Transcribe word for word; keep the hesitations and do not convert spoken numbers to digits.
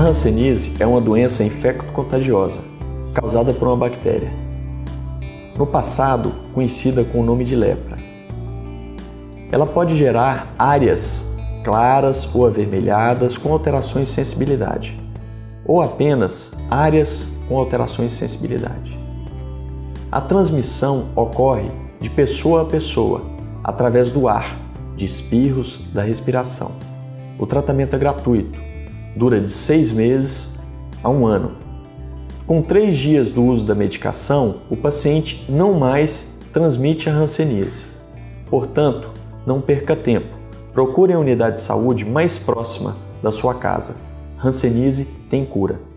hanseníase é uma doença infecto-contagiosa, causada por uma bactéria. No passado, conhecida com o nome de lepra. Ela pode gerar áreas claras ou avermelhadas com alterações de sensibilidade, ou apenas áreas com alterações de sensibilidade. A transmissão ocorre de pessoa a pessoa, através do ar, de espirros, da respiração. O tratamento é gratuito, dura de seis meses a um ano. Com três dias do uso da medicação, o paciente não mais transmite a hanseníase. Portanto, não perca tempo. Procure a unidade de saúde mais próxima da sua casa. Hanseníase tem cura.